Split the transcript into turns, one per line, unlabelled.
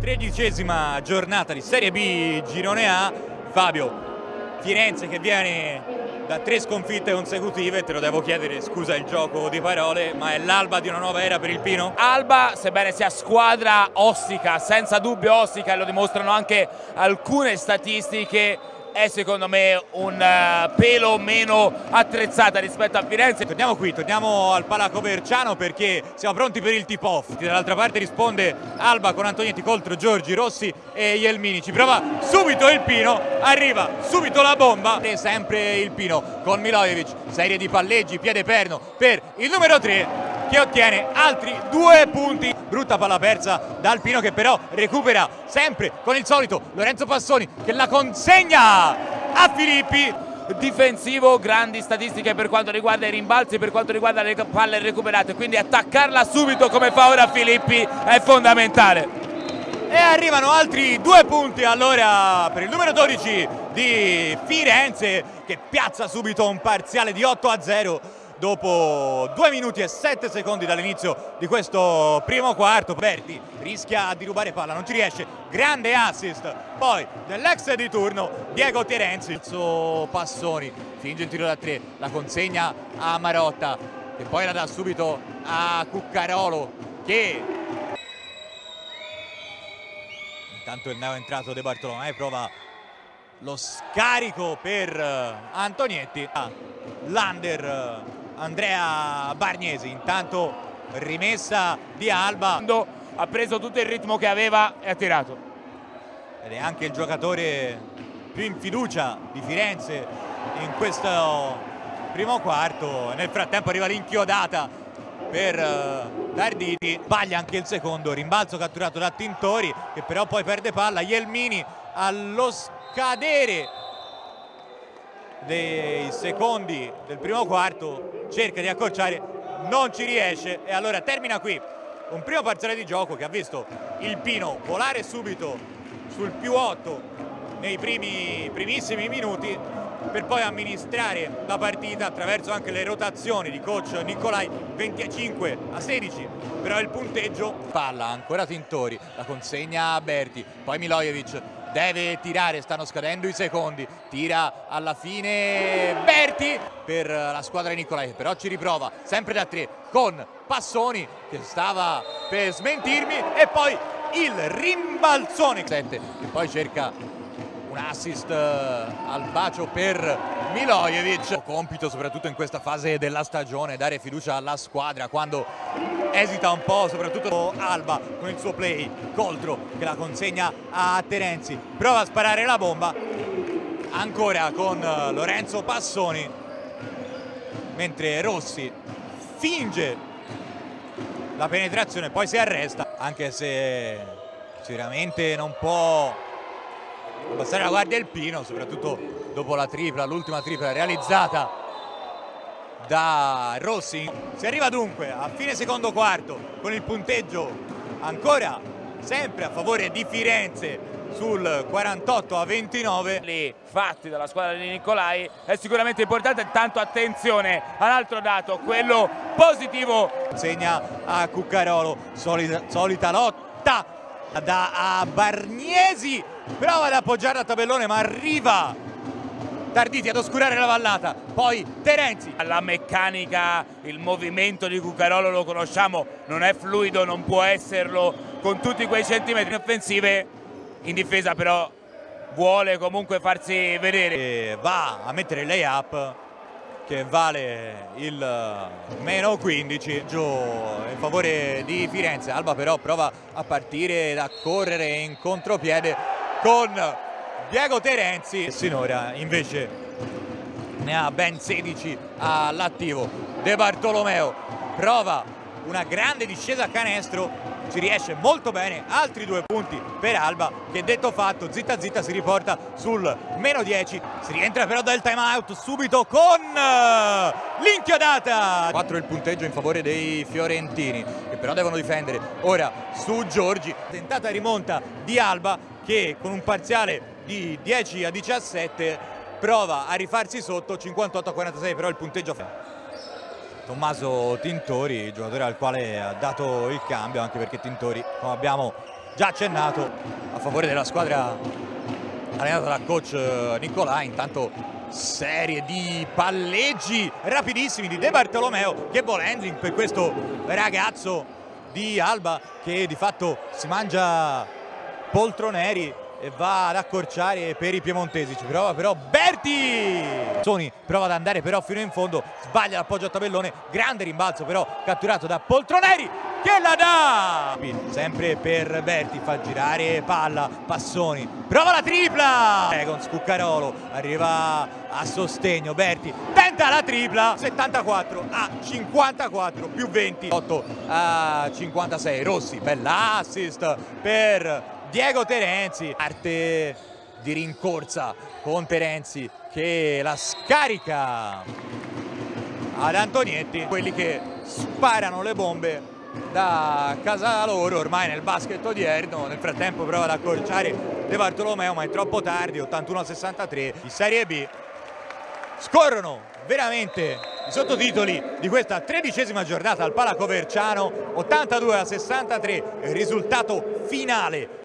13ª giornata di Serie B Girone A. Fabio, Firenze che viene da 3 sconfitte consecutive, te lo devo chiedere, scusa il gioco di parole, ma è l'alba di una nuova era per il Pino?
Alba, sebbene sia squadra ostica, senza dubbio ostica, e lo dimostrano anche alcune statistiche, è secondo me un pelo meno attrezzata rispetto a Firenze.
Torniamo qui, torniamo al Palacoverciano perché siamo pronti per il tip-off. Dall'altra parte risponde Alba con Antonietti contro Giorgi, Rossi e Jelmini. Ci prova subito il Pino, arriva subito la bomba e sempre il Pino con Milojevic. Serie di palleggi, piede perno per il numero 3 che ottiene altri 2 punti. Brutta palla persa dal Pino che però recupera sempre con il solito Lorenzo Passoni che la consegna a Filippi.
Difensivo, grandi statistiche per quanto riguarda i rimbalzi, per quanto riguarda le palle recuperate, quindi attaccarla subito come fa ora Filippi è fondamentale.
E arrivano altri 2 punti allora per il numero 12 di Firenze che piazza subito un parziale di 8-0 dopo 2 minuti e 7 secondi dall'inizio di questo primo quarto. Berti rischia di rubare palla, non ci riesce, grande assist poi dell'ex di turno Diego Terenzi. Passoni finge il tiro da 3, la consegna a Marotta che poi la dà subito a Cuccarolo che intanto il neoentrato De Bartolomei prova lo scarico per Antonietti. Lander, Andrea Bargnesi, intanto rimessa di Alba.
Ha preso tutto il ritmo che aveva e ha tirato.
Ed è anche il giocatore più in fiducia di Firenze in questo primo quarto. Nel frattempo arriva l'inchiodata per Tarditi, sbaglia anche il secondo, rimbalzo catturato da Tintori che però poi perde palla. Jelmini allo scadere dei secondi del primo quarto cerca di accorciare, non ci riesce e allora termina qui un primo parziale di gioco che ha visto il Pino volare subito sul +8 nei primissimi minuti per poi amministrare la partita attraverso anche le rotazioni di coach Nicolai. 25-16 però il punteggio. Palla ancora Tintori, la consegna a Berti, poi Milojevic deve tirare, stanno scadendo i secondi, tira alla fine Berti per la squadra di Nicolai, però ci riprova sempre da 3 con Passoni che stava per smentirmi e poi il rimbalzone 7 che poi cerca un assist al bacio per Milojevic. Compito soprattutto in questa fase della stagione dare fiducia alla squadra quando esita un po', soprattutto Alba con il suo play Coltro che la consegna a Terenzi, prova a sparare la bomba ancora con Lorenzo Passoni mentre Rossi finge la penetrazione, poi si arresta anche se sicuramente non può passare la guardia il Pino, soprattutto dopo la tripla, l'ultima tripla realizzata da Rossi. Si arriva dunque a fine secondo quarto con il punteggio ancora sempre a favore di Firenze sul 48-29.
I fatti dalla squadra di Nicolai è sicuramente importante, tanto attenzione all'altro dato, quello positivo.
Segna a Cuccarolo, solita lotta da Bargnesi, prova ad appoggiare a tabellone ma arriva Tarditi ad oscurare la vallata, poi Terenzi.
La meccanica, il movimento di Cuccarolo lo conosciamo, non è fluido, non può esserlo con tutti quei centimetri offensive, in difesa però vuole comunque farsi vedere.
E va a mettere il layup che vale il -15 giù in favore di Firenze. Alba però prova a partire da correre in contropiede con Diego Terenzi. Sinora invece ne ha ben 16 all'attivo. De Bartolomeo prova una grande discesa a canestro, ci riesce molto bene, altri 2 punti per Alba che detto fatto zitta zitta si riporta sul -10. Si rientra però dal time out subito con l'inchiodata. 4 il punteggio in favore dei fiorentini che però devono difendere ora su Giorgi. Tentata rimonta di Alba che con un parziale di 10-17 prova a rifarsi sotto 58-46, però il punteggio Tommaso Tintori, giocatore al quale ha dato il cambio, anche perché Tintori, come abbiamo già accennato a favore della squadra allenata dal coach Nicolà. Intanto serie di palleggi rapidissimi di De Bartolomeo, che buon handling per questo ragazzo di Alba che di fatto si mangia poltroneri e va ad accorciare per i piemontesi. Ci prova però Berti, Soni prova ad andare però fino in fondo, sbaglia l'appoggio a tabellone, grande rimbalzo però catturato da Poltroneri che la dà sempre per Berti, fa girare palla, Passoni, prova la tripla con Scuccarolo, arriva a sostegno Berti, tenta la tripla, 74 a 54 più 20, 8 a 56, Rossi, bella assist per Diego Terenzi, arte di rincorsa con Terenzi che la scarica ad Antonietti, quelli che sparano le bombe da casa loro ormai nel basket odierno. Nel frattempo prova ad accorciare De Bartolomeo ma è troppo tardi, 81 a 63 di Serie B. Scorrono veramente i sottotitoli di questa 13ª giornata al Palacoverciano, 82 a 63 il risultato finale